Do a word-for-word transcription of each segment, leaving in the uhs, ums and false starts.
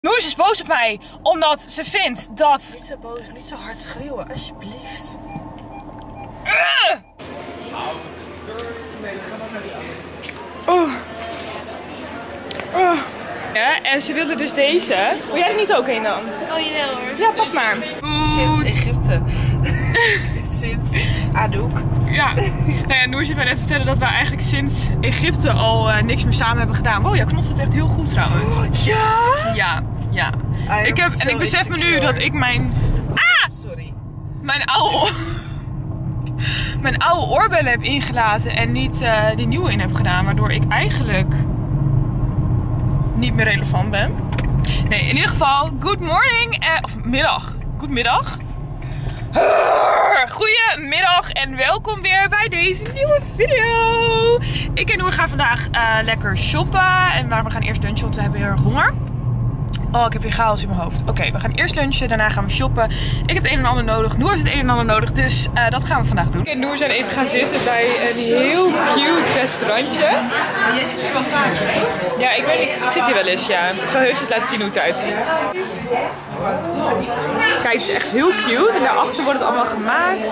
Noor is boos op mij, omdat ze vindt dat... Niet zo boos, niet zo hard schreeuwen, alsjeblieft. Uh! Oh. Oh. Ja, en ze wilde dus deze. Wil jij er niet ook een dan? Oh, jawel hoor. Ja, pak maar. Sinds Egypte. Sinds Anouk. Ja. Nou ja, Noor zit mij net vertellen dat wij eigenlijk sinds Egypte al uh, niks meer samen hebben gedaan. Wow, jij knotst het echt heel goed trouwens. Ja! Ja, ja. Ik heb, en ik besef me nu dat ik mijn... Ah! Sorry. Mijn oude... mijn oude oorbellen heb ingelaten en niet uh, die nieuwe in heb gedaan. Waardoor ik eigenlijk niet meer relevant ben. Nee, in ieder geval, good morning. Uh, of middag. Goedemiddag. Goedemiddag en welkom weer bij deze nieuwe video. Ik en Noor gaan vandaag uh, lekker shoppen. En maar we gaan eerst lunchen, want we hebben heel erg honger. Oh, ik heb weer chaos in mijn hoofd. Oké, okay, we gaan eerst lunchen, daarna gaan we shoppen. Ik heb het een en ander nodig, Noor heeft het een en ander nodig, dus uh, dat gaan we vandaag doen. Ik en Noor zijn even gaan zitten bij een heel cute restaurantje. Maar jij zit hier wel vaak, toch? Ja, ik weet niet, ik zit hier wel eens, ja. Ik zal heus eens laten zien hoe het eruit ziet. Kijk, het is echt heel cute en daarachter wordt het allemaal gemaakt.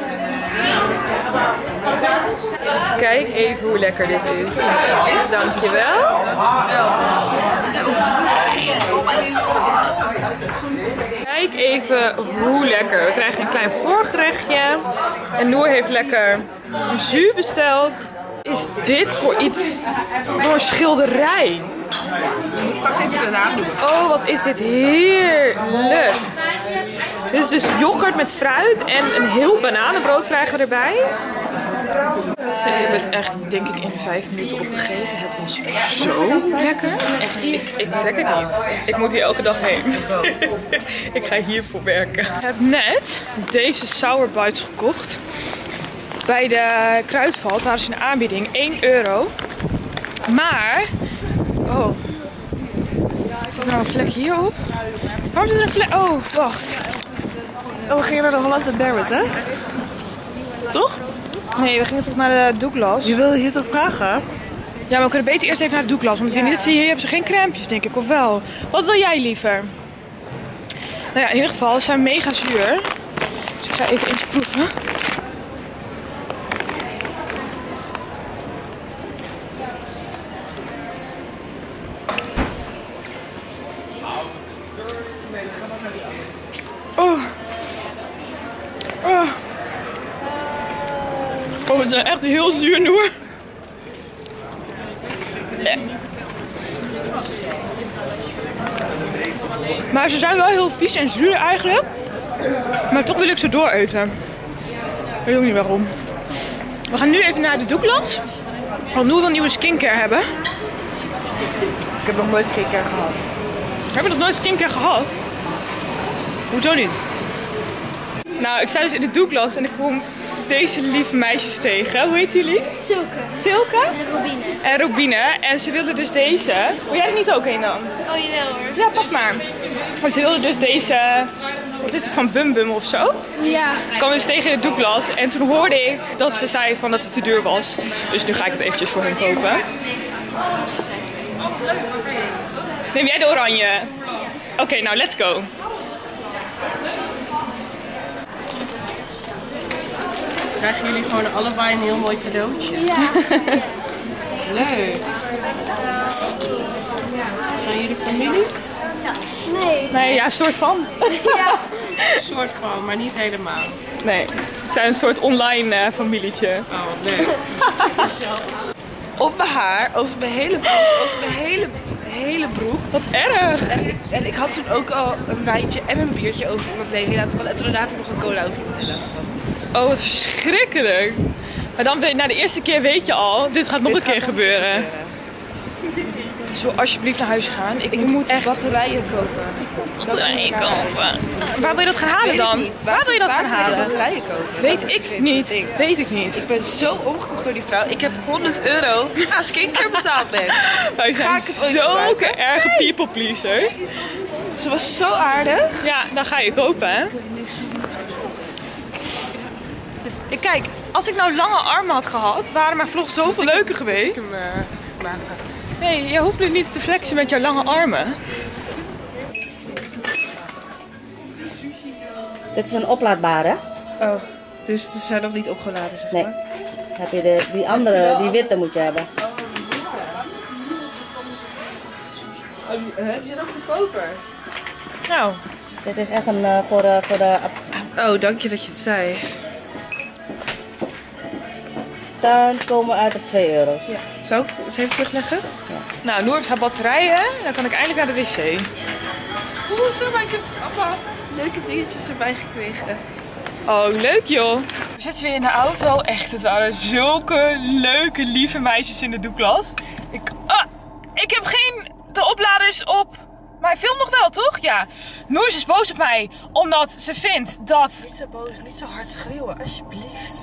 Kijk even hoe lekker dit is. Dankjewel. Zo blij. Oh my god. Kijk even hoe lekker. We krijgen een klein voorgerechtje. En Noor heeft lekker een jus besteld. Is dit voor iets, voor een schilderij? Je moet straks even de naam noemen. Oh, wat is dit heerlijk. Dit is dus yoghurt met fruit en een heel bananenbrood krijgen we erbij. Ik heb het echt, denk ik, in vijf minuten opgegeten. Het was zo lekker. Echt, ik, ik zeg het niet. Ik moet hier elke dag heen. Ik ga hiervoor werken. Ik heb net deze sour bites gekocht. Bij de Kruidvat waren ze een aanbieding. één euro. Maar... Oh. Zit er nou een vlek hierop? Waarom zit er een vlek? Oh, wacht. Oh, we gingen naar de Hollandse Barrett, hè? Toch? Nee, we gingen toch naar de Douglas. Je wilde hier toch vragen? Ja, maar we kunnen beter eerst even naar de Douglas. Want hier, zie je, hier hebben ze geen crèmpjes, denk ik. Of wel? Wat wil jij liever? Nou ja, in ieder geval, ze zijn mega zuur. Dus ik ga even eentje proeven. Oh. Oh. Oh, het zijn echt heel zuur, Noor. Ja. Maar ze zijn wel heel vies en zuur eigenlijk. Maar toch wil ik ze dooreten. Ik weet ook niet waarom. We gaan nu even naar de Douglas. Want Noor wil nieuwe skincare hebben. Ik heb nog nooit skincare gehad. Heb je nog nooit skincare gehad? Hoezo niet? Nou, ik sta dus in de Douglas en ik kom deze lieve meisjes tegen. Hoe heet jullie? Silke. Silke? En Robine. En Robine. En ze wilden dus deze. Wil jij er niet ook een dan? Oh, jawel hoor. Ja, pak maar. En ze wilden dus deze... Wat is het, van Bum Bum of zo? Ja. Ik kwam dus tegen de Douglas en toen hoorde ik dat ze zei van dat het te duur was. Dus nu ga ik het eventjes voor hen kopen. Neem jij de oranje? Oké, okay, nou let's go. Krijgen jullie gewoon allebei een heel mooi cadeautje? Ja. Leuk. Zijn jullie familie? Nee. Nee, ja, soort van. Ja. Een soort van, maar niet helemaal. Nee, ze zijn een soort online uh, familietje. Oh, wat leuk. Op mijn haar, over mijn hele broek, over mijn hele, hele broek. Wat erg. En ik, en ik had toen ook al een wijntje en een biertje over iemand leeg laten vallen. En toen daarna heb ik nog een cola over iemand heen laten vallen. Oh, wat verschrikkelijk. Maar dan weet, na de eerste keer weet je al, dit gaat nog Dit een keer gaat nog gebeuren. een keer gebeuren. Zo, alsjeblieft naar huis gaan. Ik, Ik moet, moet echt batterijen kopen. batterijen kopen. Waar wil je dat gaan halen Weet ik dan? niet. Waar wil je dat gaan Waar kan je halen? batterijen kopen? Weet Dat is ik het niet. ding. Weet ik niet. Ik ben zo omgekocht door die vrouw. Ik heb honderd euro aan skincare betaald net. Wij Ga zijn ik het ooit zulke gebruiken? erge people pleaser. Ze was zo aardig. Ja, dan ga je kopen, hè? Ik kijk, als ik nou lange armen had gehad, waren mijn vlogs zoveel leuker geweest. Ik hem uh, maken. Nee, je hoeft nu niet te flexen met jouw lange armen. Dit is een oplaadbare. Oh, dus ze zijn nog niet opgeladen, zeg Nee. maar? Dan heb je de, die andere, die witte moet je hebben. Oh, die, uh, die zijn ook goedkoper. Nou, Dit is echt een uh, voor, uh, voor de... Oh, dank je dat je het zei. Dan komen we uit op twee euro's. Ja. Zou ik eens even terugleggen? nou Noor heeft haar batterijen. Dan kan ik eindelijk naar de wc. Oeh, zo, maar ik heb allemaal leuke dingetjes erbij gekregen. Oh, leuk joh. We zitten weer in de auto. Echt, het waren zulke leuke, lieve meisjes in de doeklas. Ik, ah, ik heb geen de opladers op. Maar hij filmt nog wel, toch? Ja. Noor is boos op mij. Omdat ze vindt dat... Niet zo boos, niet zo hard schreeuwen, alsjeblieft.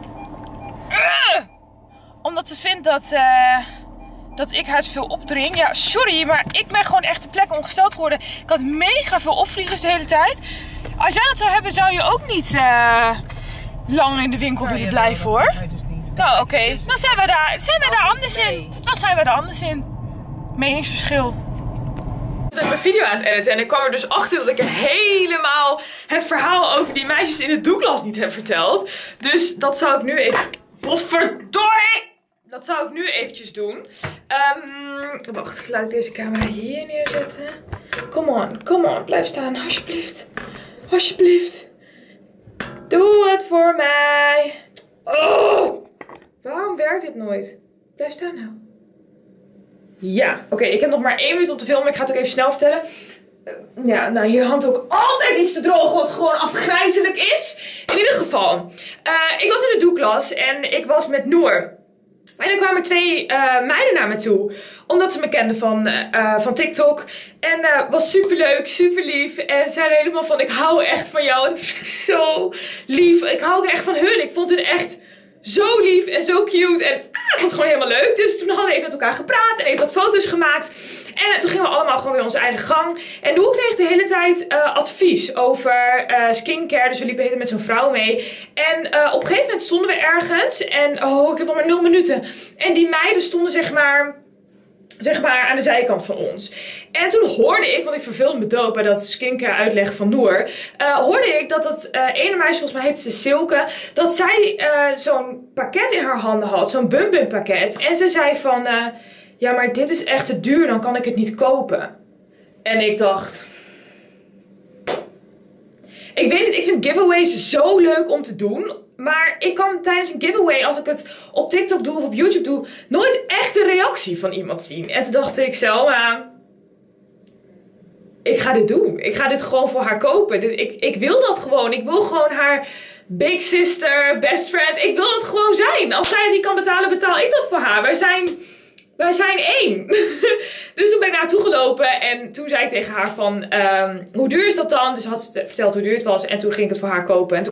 Uh, omdat ze vindt dat... Uh, dat ik haar te veel opdring. Ja, sorry, maar ik ben gewoon echt de plek ongesteld geworden. Ik had mega veel opvliegers de hele tijd. Als jij dat zou hebben, zou je ook niet uh, lang in de winkel willen blijven, hoor. Nee, dus niet. Nou, oké. Okay. Dan zijn wij daar, zijn wij daar anders in. Dan zijn wij daar anders in. Meningsverschil. Ik ben mijn video aan het editen en ik kwam er dus achter dat ik helemaal het verhaal over die meisjes in de doeklas niet heb verteld. Dus dat zou ik nu even... Potverdorie! Dat zou ik nu eventjes doen. Um, wacht, laat ik deze camera hier neerzetten. Come on, come on. Blijf staan, alsjeblieft. Alsjeblieft. Doe het voor mij. Oh! Waarom werkt dit nooit? Blijf staan nou. Ja, oké. Okay, ik heb nog maar één minuut om te filmen. Ik ga het ook even snel vertellen. Uh, ja, nou hier hangt ook altijd iets te droog wat gewoon afgrijzelijk is. In ieder geval. Uh, ik was in de doeklas en ik was met Noor. En er kwamen twee uh, meiden naar me toe. Omdat ze me kenden van, uh, van TikTok. En uh, was super leuk, super lief. En zeiden helemaal van, ik hou echt van jou. Dat vind ik zo lief. Ik hou ook echt van hun. Ik vond hun echt zo lief en zo cute. En ah, het was gewoon helemaal leuk. Dus toen hadden we even met elkaar gepraat. En even wat foto's gemaakt. En uh, toen gingen we allemaal gewoon weer onze eigen gang. En Noor kreeg de hele tijd uh, advies over uh, skincare. Dus we liepen helemaal met zo'n vrouw mee. En uh, op een gegeven moment stonden we ergens. En oh, ik heb nog maar nul minuten. En die meiden stonden zeg maar... zeg maar aan de zijkant van ons. En toen hoorde ik, want ik verveelde me dood bij dat skincare uitleg van Noor. Uh, hoorde ik dat dat uh, ene meisje, volgens mij heette ze Silke. Dat zij uh, zo'n pakket in haar handen had. Zo'n Bum Bum pakket. En ze zei van... Uh, ja, maar dit is echt te duur. Dan kan ik het niet kopen. En ik dacht... Ik weet niet, ik vind giveaways zo leuk om te doen. Maar ik kan tijdens een giveaway, als ik het op TikTok doe of op YouTube doe, nooit echt een reactie van iemand zien. En toen dacht ik zo, uh, ik ga dit doen. Ik ga dit gewoon voor haar kopen. Dit, ik, ik wil dat gewoon. Ik wil gewoon haar big sister, best friend. Ik wil dat gewoon zijn. Als zij het niet kan betalen, betaal ik dat voor haar. Wij zijn... Wij zijn één. Dus toen ben ik naar haar toe gelopen. En toen zei ik tegen haar van... Um, hoe duur is dat dan? Dus had ze verteld hoe duur het was. En toen ging ik het voor haar kopen. En toen